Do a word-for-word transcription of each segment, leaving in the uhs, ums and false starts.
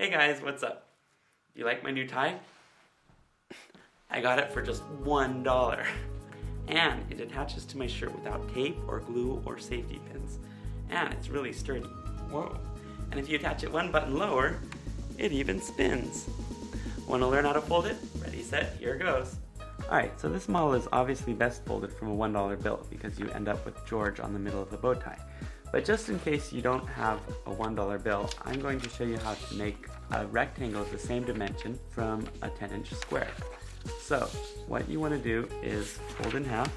Hey guys, what's up? You like my new tie? I got it for just one dollar. And it attaches to my shirt without tape or glue or safety pins. And it's really sturdy. Whoa. And if you attach it one button lower, it even spins. Want to learn how to fold it? Ready, set, here goes. Alright, so this model is obviously best folded from a one dollar bill because you end up with George on the middle of the bow tie. But just in case you don't have a one dollar bill, I'm going to show you how to make a rectangle of the same dimension from a ten inch square. So, what you want to do is fold in half.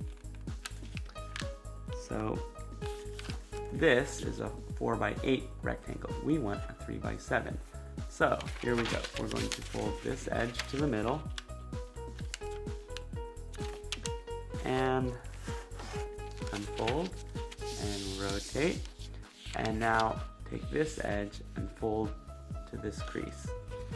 So, this is a four by eight rectangle. We want a three by seven. So, here we go. We're going to fold this edge to the middle. And unfold and rotate. And now take this edge and fold to this crease.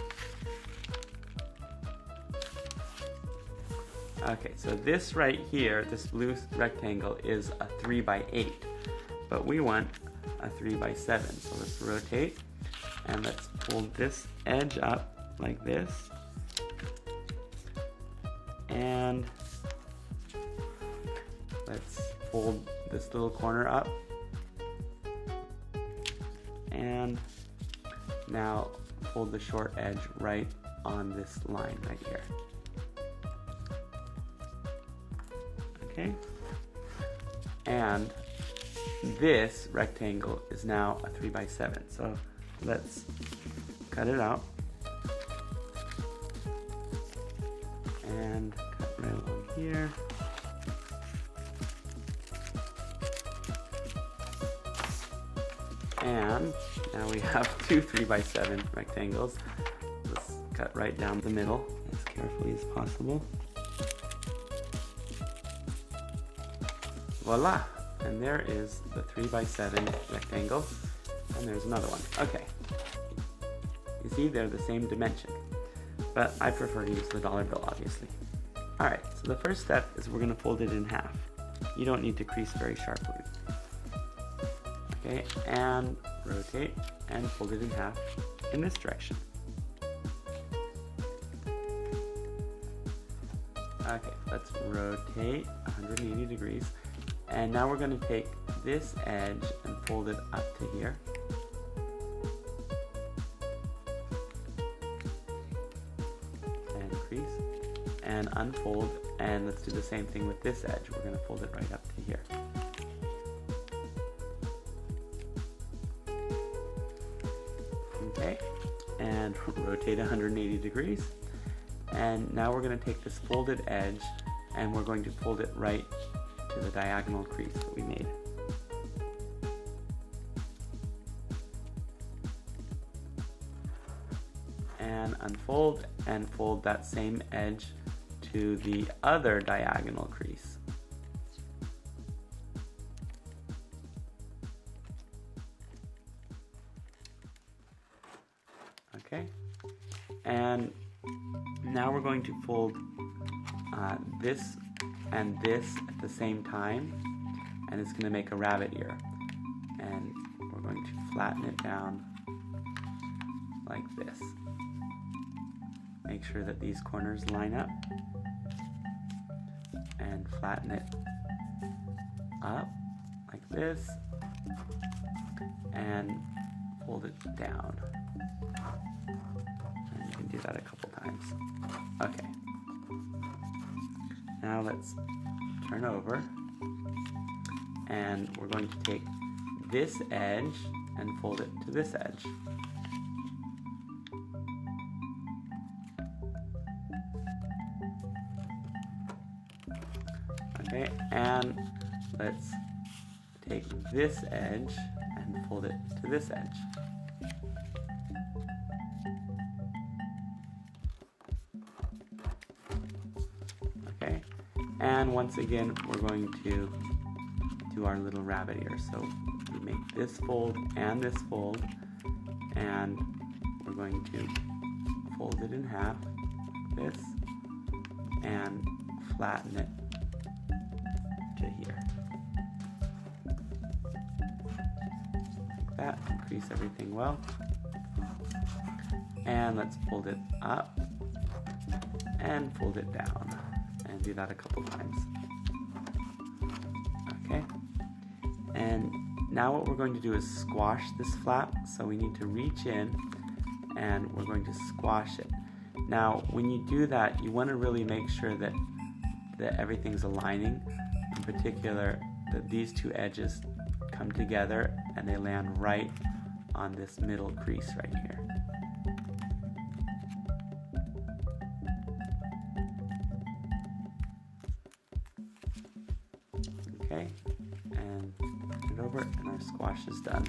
Okay, so this right here, this blue rectangle is a three by eight, but we want a three by seven. So let's rotate and let's fold this edge up like this. And let's fold this little corner up. And now fold the short edge right on this line right here. Okay? And this rectangle is now a three by seven. So let's cut it out. And cut right along here. And now we have two three by seven rectangles. Let's cut right down the middle as carefully as possible. Voila! And there is the three by seven rectangle. And there's another one. Okay. You see, they're the same dimension. But I prefer to use the dollar bill, obviously. Alright, so the first step is we're going to fold it in half. You don't need to crease very sharply. Okay, and rotate and fold it in half in this direction. Okay, let's rotate one hundred eighty degrees. And now we're going to take this edge and fold it up to here. And crease. And unfold. And let's do the same thing with this edge. We're going to fold it right up to here. Okay. And rotate one hundred eighty degrees. And now we're going to take this folded edge and we're going to fold it right to the diagonal crease that we made. And unfold and fold that same edge to the other diagonal crease. Okay, and now we're going to fold uh, this and this at the same time, and it's going to make a rabbit ear. And we're going to flatten it down like this. Make sure that these corners line up, and flatten it up like this, and fold it down. And you can do that a couple times. Okay. Now let's turn over, and we're going to take this edge and fold it to this edge. Okay, and let's take this edge and fold it to this edge. Okay, and once again we're going to do our little rabbit ear. So we make this fold and this fold, and we're going to fold it in half like this and flatten it to here. Like that, increase everything well. And let's fold it up and fold it down, and do that a couple times. Okay, and now what we're going to do is squash this flap. So we need to reach in and we're going to squash it. Now when you do that, you want to really make sure that that everything's aligning. In particular, that these two edges come together and they land right on this middle crease right here. Okay, and turn it over and our squash is done.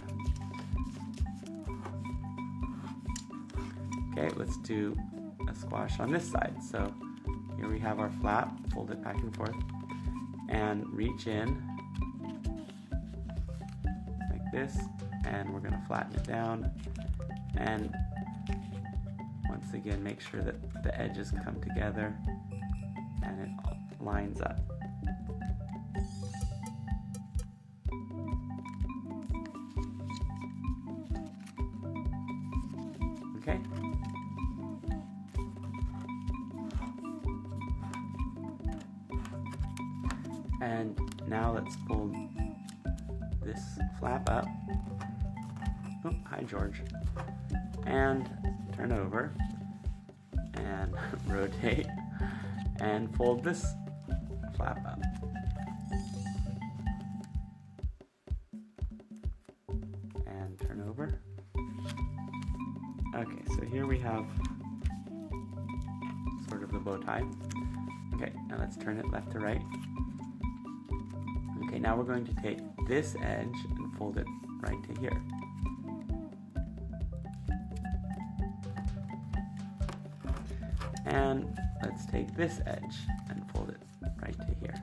Okay, let's do a squash on this side. So here we have our flap, fold it back and forth, and reach in like this, and we're going to flatten it down, and once again make sure that the edges come together and it lines up. Okay. And now let's fold this flap up. Oh, hi George. And turn over and rotate and fold this flap up. And turn over. Okay, so here we have sort of the bow tie. Okay, now let's turn it left to right. Okay, now we're going to take this edge and fold it right to here. And let's take this edge and fold it right to here.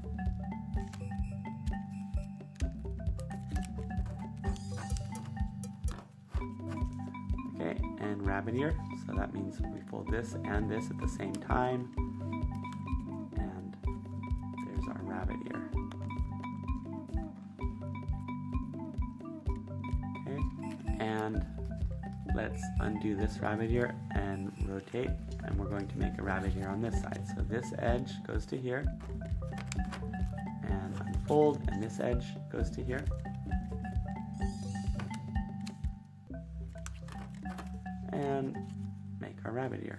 Okay, and rabbit ear, so that means we fold this and this at the same time. And there's our rabbit ear. And let's undo this rabbit ear and rotate, and we're going to make a rabbit ear on this side. So this edge goes to here and unfold, and this edge goes to here. And make our rabbit ear.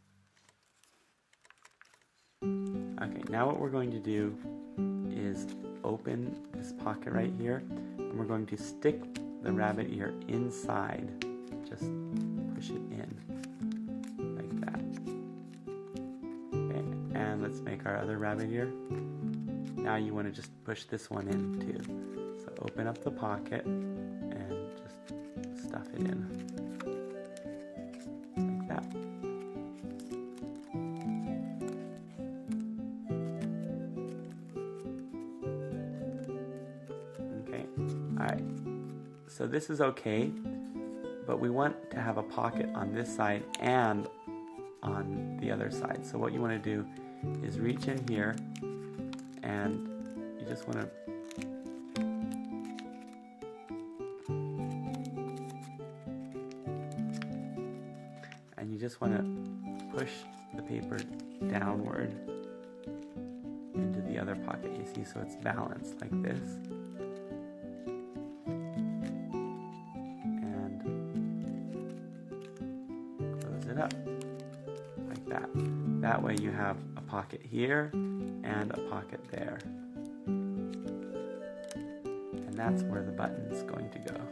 Okay, now what we're going to do is open this pocket right here, and we're going to stick the rabbit ear inside. Just push it in like that. Okay, and let's make our other rabbit ear. Now you want to just push this one in too. So open up the pocket and just stuff it in like that. Okay, all right. So this is okay, but we want to have a pocket on this side and on the other side. So what you want to do is reach in here, and you just want to and you just want to push the paper downward into the other pocket, you see, so it's balanced like this. Up like that. That way you have a pocket here and a pocket there. And that's where the button's going to go.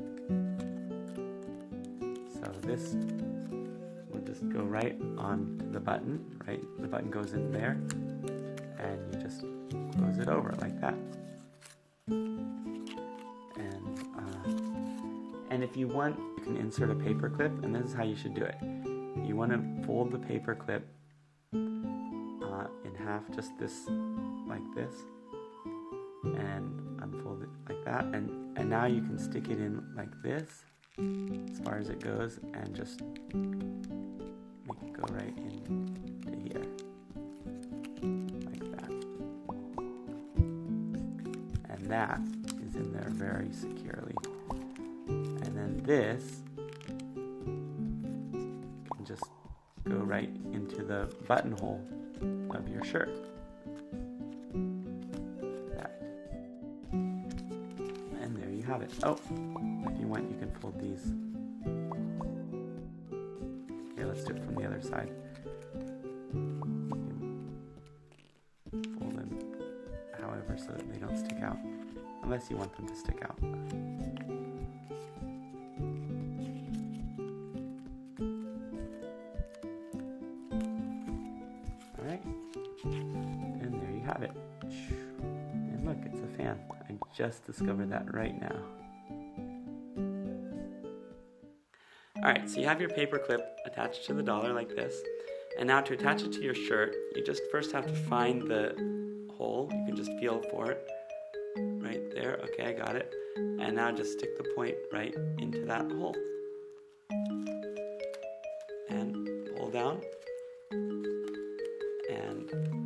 So this will just go right onto the button, right? The button goes in there, and you just close it over like that. And uh, and if you want, you can insert a paper clip, and this is how you should do it. You want to fold the paper clip uh, in half, just this, like this, and unfold it like that, and, and now you can stick it in like this, as far as it goes, and just make it go right into here, like that. And that is in there very securely. And then this just go right into the buttonhole of your shirt. That. And there you have it. Oh, if you want, you can fold these. Okay, let's do it from the other side. Fold them however so that they don't stick out, unless you want them to stick out. Alright, and there you have it. And look, it's a fan. I just discovered that right now. Alright, so you have your paper clip attached to the dollar like this. And now to attach it to your shirt, you just first have to find the hole. You can just feel for it. Right there. Okay, I got it. And now just stick the point right into that hole. And pull down. And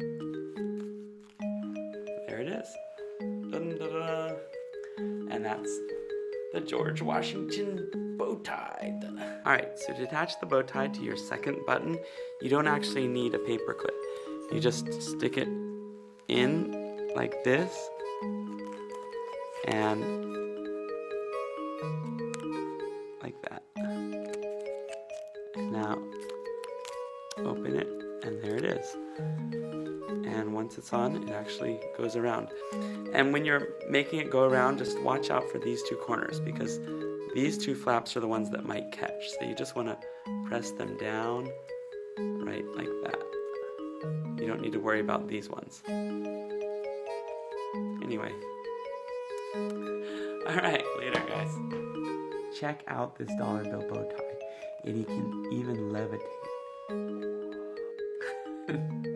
there it is. Dun, dun, dun. And that's the George Washington bow tie. Alright, so to attach the bow tie to your second button, you don't actually need a paper clip. You just stick it in like this and like that. And now open it, and there it is. And once it's on, it actually goes around. And when you're making it go around, just watch out for these two corners, because these two flaps are the ones that might catch. So you just want to press them down right like that. You don't need to worry about these ones. Anyway. Alright, later guys. Check out this dollar bill bow tie. And you can even levitate.